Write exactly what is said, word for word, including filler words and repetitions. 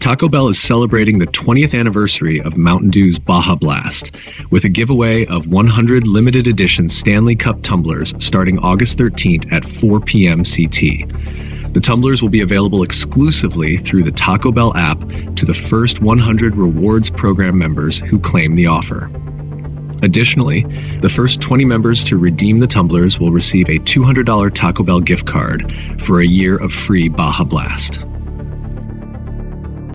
Taco Bell is celebrating the twentieth anniversary of Mountain Dew's Baja Blast with a giveaway of one hundred limited edition Stanley Cup tumblers starting August thirteenth at four p m C T. The tumblers will be available exclusively through the Taco Bell app to the first one hundred rewards program members who claim the offer. Additionally, the first twenty members to redeem the tumblers will receive a two hundred dollar Taco Bell gift card for a year of free Baja Blast.